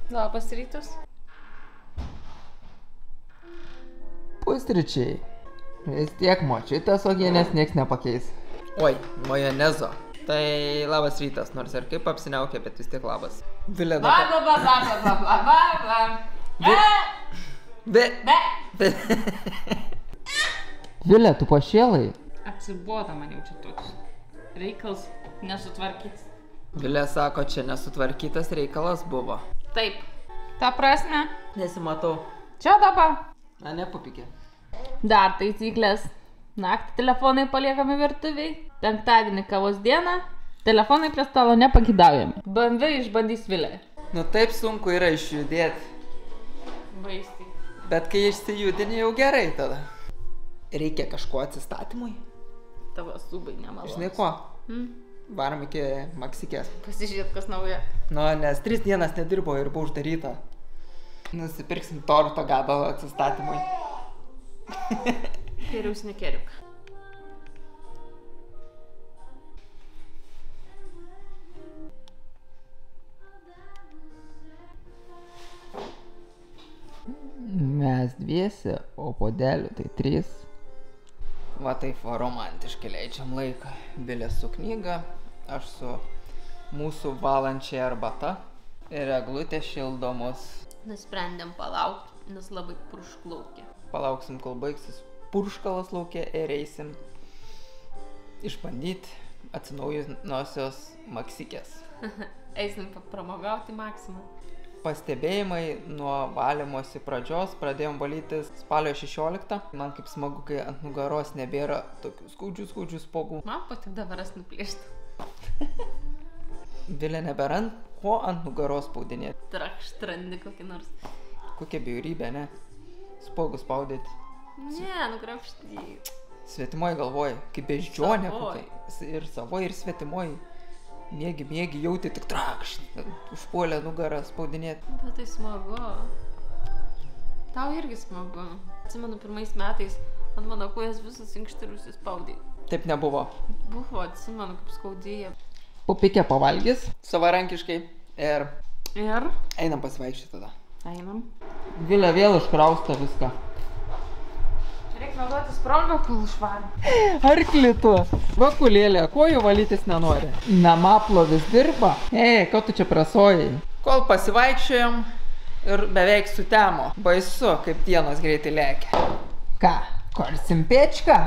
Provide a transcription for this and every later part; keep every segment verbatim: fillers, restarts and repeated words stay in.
Labas rytas. Pusryčiai. Vis tiek močiutės uogienės nieks nepakeis. Oi, majonezo. Tai labas rytas, nors ir kaip apsiniaukė, bet vis tiek labas. Vilė Ba, dabar... ba, ba, ba, ba, ba, ba, ba. Be... Be. Be... Vilė, tu pašėlai? Atsiboda man jau čia toks. Reikals nesutvarkytas. Vilė sako, čia nesutvarkytas reikalas buvo. Taip. Ta prasme? Nesimatau. Čia dabar. Na, nepapikė. Dar taisyklės. Naktį telefonai paliekami virtuviai. Penktadienį kavos dieną. Telefonai prie stalo nepagidaujami. B M W išbandys Vilė. Nu taip sunku yra išjudėti. Baisiai. Bet kai išsijudini jau gerai tada. Reikia kažko atsistatymui. Tavo subai nemalonus. Žinai ko? Hmm? Varom iki Maksikės. Pasižiūrėt, kas nauja. Nu, nes tris dienas nedirbo ir buvo uždaryta. Nusipirksim torto gabalą atsistatymui. Geriau snekeriuk. Mes dviese, o podelių tai trys. Va taip va romantiškai leidžiam laiką. Vilė su knyga, aš su mūsų valančiai arbata ir eglutė šildomos. Nusprendėm palaukti, nes labai puršklaukė. Palauksim, kol baigsis purškalas lauke ir eisim išbandyti atsinaujinusios Maksikės. Eisim pramogauti maksimum. Pastebėjimai nuo valymosi pradžios, pradėjom valytis spalio šešioliktą. Man kaip smagu, kai ant nugaros nebėra tokių skaudžių, skaudžių spogų. Man patik davaras nuplėšti. Vilė neberant, ko ant nugaros spaudinėti. Trakštrandi kokį nors. Kokia bjaurybė, ne? Spogus spaudyti. Ne, nugrapšti. Svetimoj galvoj, kaip beždžionė Savoj. kokia. Ir savoj, ir svetimoj. Mėgi, mėgi, jauti tik trakšt. Užpuolė nugarą spaudinėti. Bet tai smagu. Tau irgi smagu. Atsimenu, pirmais metais ant mano kojas visus inkštirus įspaudė. Taip nebuvo. Buvo, atsimenu, kaip skaudėjo. Pupikė pavalgys. Savarankiškai. Ir Ir? einam pasivaikščioti tada. Einam. Vilė vėl iškrausto viską. Reikia naudoti sprolgą, kol išvarė. Arklį tu. Vakulėlė, kojų valytis nenori. Namaplovis dirba. Ei, ko tu čia prasojai? Kol pasivaikščiojom ir beveik sutemo. Baisu, kaip dienos greitai lekia. Ką, korsim pečką?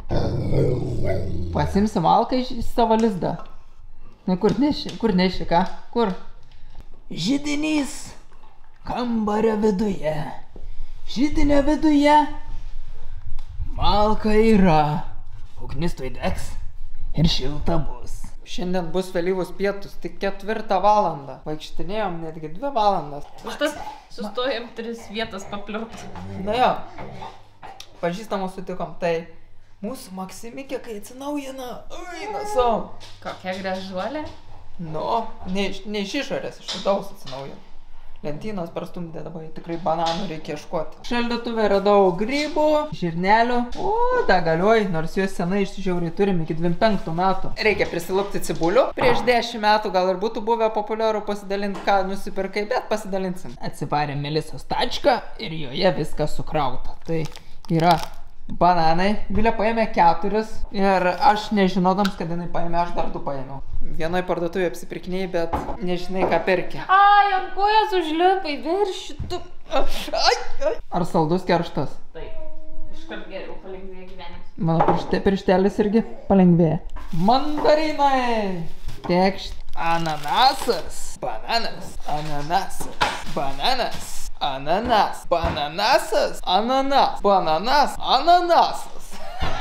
Pasimsim alką iš savo lizdą. Na, kur neši, kur neši, ką? Kur? Židinys kambario viduje. Židinio viduje malka yra. Ugnis tuoj degs ir šilta bus. Šiandien bus vėlyvus pietus, tik ketvirtą valandą. Vaikštinėjom netgi dvi valandas. Užtas sustojom tris vietas papliurti. Na jo, pažįstamų sutikom, tai mūsų Maksimikė, kai atsinaujina, eina savo. Kokia gražuolė. Nu, ne, iš- ne iš išorės, iš vidaus atsinaujina. Lentynos prastumdė dabar, tikrai bananų reikia ieškoti. Šaldytuve radau grybų, žirnelių. O, da galioj, nors juos senai išsižiauriai turim iki dvidešimt penktų metų. Reikia prisilupti cibulių. Prieš dešimt metų gal ir būtų buvę populiaru pasidalinti, ką nusipirkai, bet pasidalinsim. Atsivarė Melisos tačką ir joje viskas sukrauta. Tai yra bananai. Vilė paėmė keturis ir aš nežinodams, kad jinai paėmė, aš dar du paėmiau. Vienoj parduotuvėje apsipirkinėjai, bet nežinai, ką perki. Ai, ant kojas užlipai, virši tu. Ai, ai. Ar saldus kerštas? Taip, iškart geriau palengvėja gyvenimas. Mano piršte, pirštelis irgi palengvėja. Mandarinai! Tekšt. Ananasas. Bananas. Ananasas. Bananas. Ananas. Bananasas. Ananas. Bananas. Ananasas.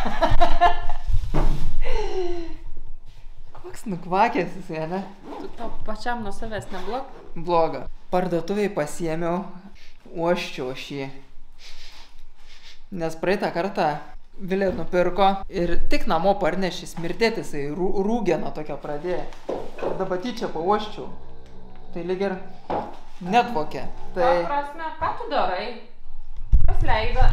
Koks nukvakęs jisai, ne? Tu tau pačiam nuo savęs neblog? Bloga. Parduotuviai pasiėmiau, uoščiau šį. Nes praeitą kartą Vilė nupirko ir tik namo parnešė smirdėti, jisai rū, rūgeną tokią pradėjo. Ir dabar tyčia pauoščiau. Tai lyg ir netvokė. Tai... Ta prasme, ką tu darai? Kas leido?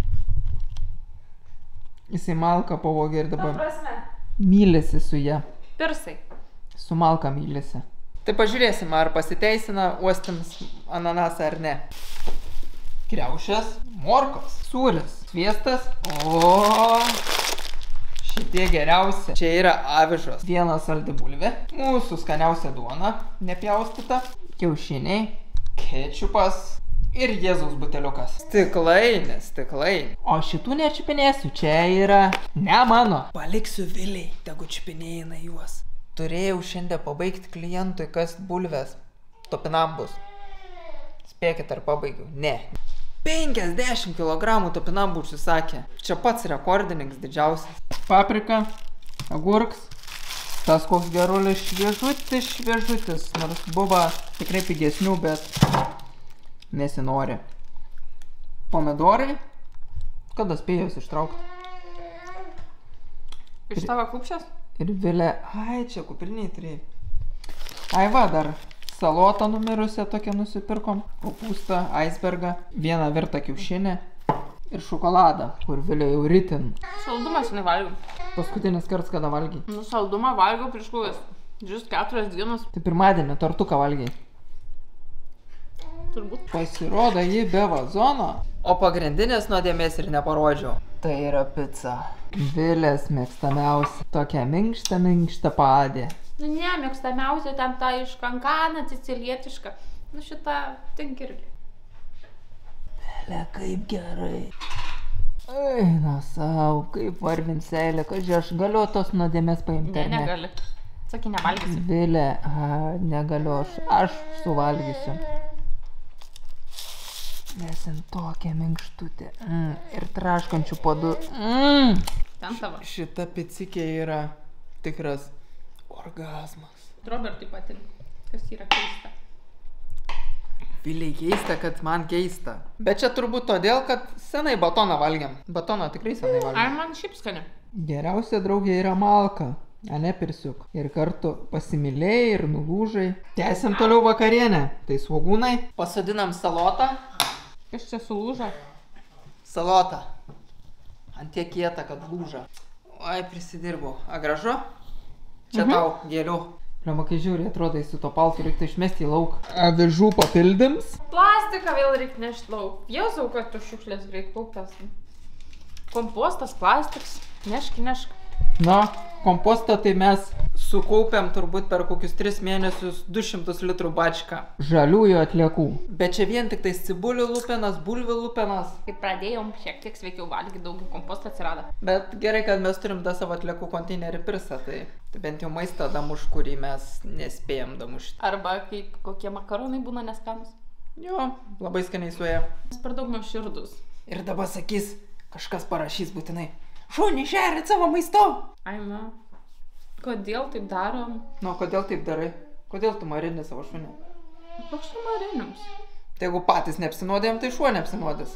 Jisai malką pavogė ir Ta dabar prasme. mylėsi su ja. Pirsai. Su malka mylėsi. Tai pažiūrėsim, ar pasiteisina uostims ananasą ar ne. Kriaušės, morkos, sūris, sviestas. O, šitie geriausia. Čia yra avižos. Viena saldi bulvė, mūsų skaniausia duona, nepjaustyta, kiaušiniai, kečupas ir Jėzaus buteliukas. Stiklainis, stiklaini. O šitų nečiupinėsiu, čia yra ne mano. Paliksiu Viliai, tegu čiupinėjina juos. Turėjau šiandien pabaigti klientui kast bulves, topinambus. Spėkit, ar pabaigiau? Ne. penkiasdešimt kilogramų topinambų užsisakė. Čia pats rekordininkas didžiausias. Paprika, agurks. Tas koks gerulis šviežutis, šviežutis. Nors buvo tikrai pigesnių, bet nesinori. Pomidorai. Kada spėjus ištraukti? Iš tavo kupšės? Ir Vilė. Ai, čia kupriniai turėjai. Ai va, dar salotą numirusią tokią nusipirkom. Kopūstą, icebergą, vieną virtą kiaušinę ir šokoladą, kur Vilė jau ritin. Saldumą senai valgiau. Paskutinis kartas, kada valgiai? Nu, saldumą valgiau prieš kokias džus keturias dienas. Tai pirmadienį tortuką valgiai. Turbūt. Pasirodo jį be vazono. O pagrindinės nuodėmės ir neparodžiau. Tai yra pica. Vilės mėgstamiausia. Tokia minkšta, minkšta padė. Nu ne, mėgstamiausia ten ta iš kankana, sicilietiška. Nu šitą tink irgi. Vilė, kaip gerai. Eina savo, kaip varvinselė, kad aš galiu tos nuodėmės paimti. Ne, negali. Sakai, nevalgysi. Vilė, a, negaliu, aš, aš suvalgysiu. Nes jin tokia minkštutė. Mm, ir traškančių podų. Mm. Ten tavo. Šita picikė yra tikras orgazmas. Robertui patinka. Kas yra keista. Viliai keista, kad man keista. Bet čia turbūt todėl, kad senai batoną valgiam. Batoną tikrai senai valgiam. Ar man šiaip skani? Geriausia draugė yra malka. Ane pirsiuk. Ir kartu pasimylėjai ir nulūžai. Tęsiam toliau vakarienę. Tai svogūnai. Pasodinam salotą. Kas čia sulūžo? Salotą. Ant tiek kieta, kad lūža. Oi, prisidirbau. A, gražu? Čia mhm. Tau gėlių. Liama, kai žiūri, atrodo, su to paltu reiktų išmesti į lauk. Avižų papildyms. Plastiką vėl reikia nešti lauk. Jau sau, kad tu šiukšlės greit kauptas. Kompostas, plastikas. Neški, neški. Na, kompostą tai mes sukaupiam turbūt per kokius tris mėnesius du šimtus litrų bačką žaliųjų atliekų. Bet čia vien tik tai cibulių lupenas, bulvių lupenas. Kai pradėjom šiek tiek sveikiau valgyti, daugiau komposto atsirado. Bet gerai, kad mes turim tą savo atliekų konteinerį pirsą, tai, tai bent jau maistą damuš, kurį mes nespėjom damušti. Arba kaip kokie makaronai būna neskanus. Jo, labai skaniai suėję. Mes per daug nuoširdus. Ir dabar sakys, kažkas parašys būtinai. Šunį šerit savo maistu. Ai, na. Kodėl taip darom? Nu, kodėl taip darai? Kodėl tu marini savo šunį? Koks tu marinims? Tai jeigu patys neapsinuodėm, tai šuo neapsinuodės.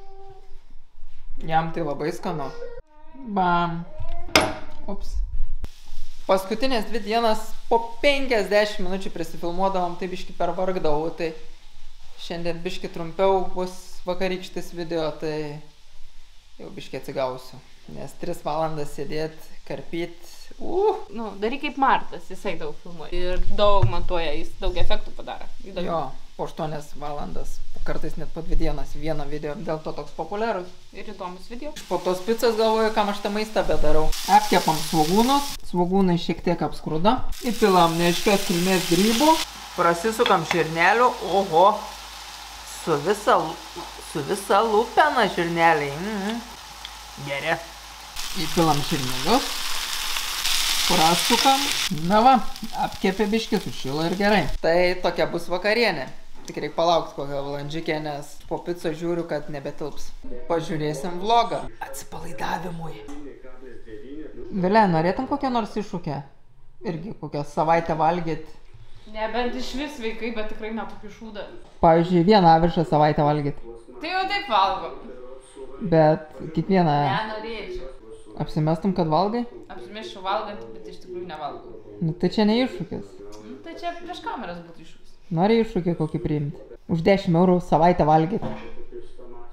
Jam tai labai skanu. Bam. Ups. Paskutinės dvi dienas po penkiasdešimt minučių prisifilmuodavom, tai biški pervargdavau, tai šiandien biški trumpiau bus vakarykštis video, tai jau biški atsigausiu. Nes tris valandas sėdėt, karpyt. Uh. Nu, daryk kaip Martas, jisai daug filmuoja. Ir daug montuoja, jis daug efektų padaro. Įdomu. Jo, po aštuonias valandas, kartais net po dvi dienas vieną video, dėl to toks populiarus. Ir įdomus video. Po tos picos galvoju, kam aš tą maistą bedarau. Apkepam svogūnus, svogūnai šiek tiek apskruda. Įpilam neaiškios kilmės grybų. Prasisukam širnelių, oho. Su visa, su visa lupena širneliai. Mhm. Gerai. Įpilam širnelius. Prasukam. Na va, apkepė biškį, sušilo ir gerai. Tai tokia bus vakarienė. Tik reikia palaukti kokią valandžikę, nes po pico žiūriu, kad nebetilps. Pažiūrėsim vlogą. Atsipalaidavimui. Vilė, norėtum kokią nors iššūkę? Irgi kokią savaitę valgyt? Nebent iš vis vaikai, bet tikrai ne tokį šūdą. Pavyzdžiui, vieną avižą savaitę valgyt. Tai jau taip valgo. Bet kiekvieną... Nenorėčiau. Apsimestum, kad valgai? Apsimesčiau valgant, bet iš tikrųjų nevalgau. Nu, tai čia ne iššūkis. Nu, tai čia prieš kameras būtų iššūkis. Nori iššūkį kokį priimti? Už dešimt eurų savaitę valgyti.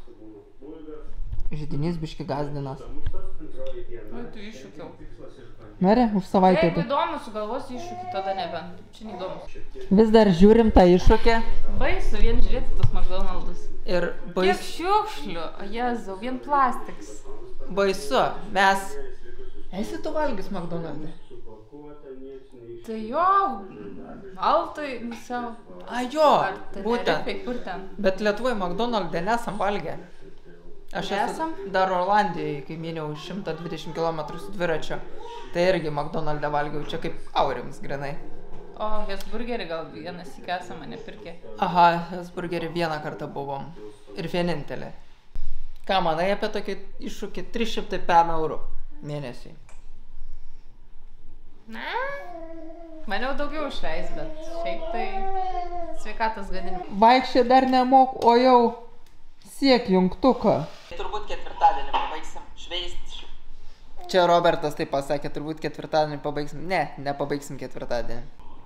Židinys biški gazdinas. Nu, tu iššūkiau. Nori, už savaitę. Jeigu įdomu, sugalvosiu iššūkį, tada nebent. Čia neįdomu. Vis dar žiūrim tą iššūkį. Baisu vien žiūrėti tos McDonald's. Ir Kiek bais, šiukšlių, o jėzau, vien plastiks. baisu, mes... Esi tu valgys McDonald'e? Tai jo, Altai, nusiau. A jo, Ar būtent. Tenerifei, kur ten? Bet Lietuvoje McDonald'e nesam valgę. Aš Nesam? esu dar Olandijai, kai myniau šimtą dvidešimt kilometrų su dviračiu. Tai irgi McDonald'e valgiau, čia kaip aurims grinai. O, Hesburgerį gal vienas įk esame nepirkę. Aha, Hesburgerį vieną kartą buvom. Ir vienintelį. Ką manai apie tokį iššūkį? trys šimtai pem eurų mėnesiui. Na, maniau daugiau išleis, bet šiaip tai sveikatos gadinimas. Vaikščiai dar nemok, o jau siek jungtuką. Turbūt ketvirtadienį pabaigsim šveisti. Čia Robertas taip pasakė, turbūt ketvirtadienį pabaigsim. Ne, nepabaigsim ketvirtadienį.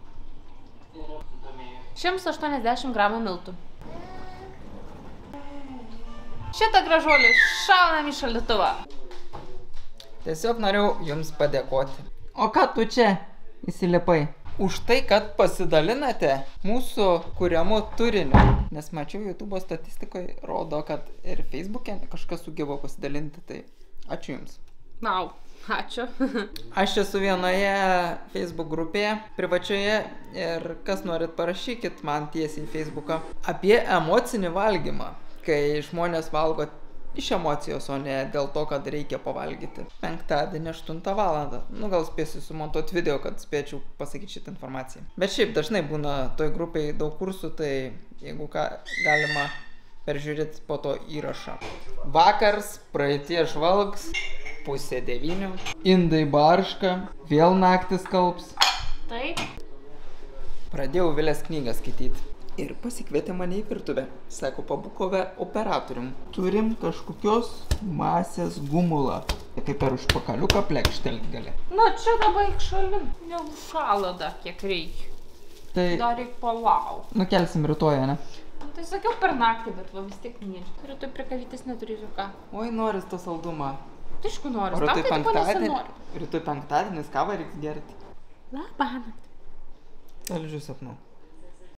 šimtas aštuoniasdešimt gramų miltų. Šitą gražuolį šaunam į šaldytuvą. Tiesiog norėjau jums padėkoti. O ką tu čia įsilipai? Už tai, kad pasidalinate mūsų kuriamu turiniu. Nes mačiau, YouTube statistikoje rodo, kad ir Facebook'e kažkas sugeba pasidalinti. Tai ačiū jums. Nau, ačiū. Aš esu vienoje Facebook grupėje, privačioje, ir kas norit parašykit man tiesiai į Facebooką apie emocinį valgymą, kai žmonės valgo iš emocijos, o ne dėl to, kad reikia pavalgyti. Penktadienį aštuntą valandą. Nu, gal spėsiu sumontuoti video, kad spėčiau pasakyti šitą informaciją. Bet šiaip dažnai būna toj grupėje daug kursų, tai jeigu ką, galima peržiūrėti po to įrašą. Vakars, praeitie žvalgs, pusė devynių. Indai barška, vėl naktis kalps. Taip. Pradėjau Vilės knygą skaityti. Ir pasikvietė mane į virtuvę. Sako, pabukove operatorium. Turim kažkokios masės gumulą. Kaip per užpakaliuką plekštelt gali. Nu, čia dabar eik šalin. Jau šala dar kiek reikia. Tai Dar reik palauk. nukelsim rytoj, ne? Nu, tai sakiau per naktį, bet va vis tiek niečia. Rytoj prie kavytės neturėsiu ką. Oi, noris to saldumą. Tai aišku noriu. O Tam rytoj tai tipo penktadienį. nesinori. Rytoj penktadienis kavą reiks gerti. Labą naktį. Saldžių sapnų.